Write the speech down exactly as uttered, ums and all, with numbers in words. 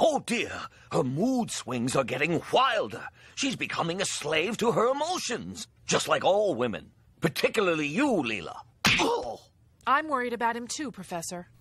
Oh dear, her mood swings are getting wilder. She's becoming a slave to her emotions, just like all women, particularly you, Leela. Oh. I'm worried about him too, Professor.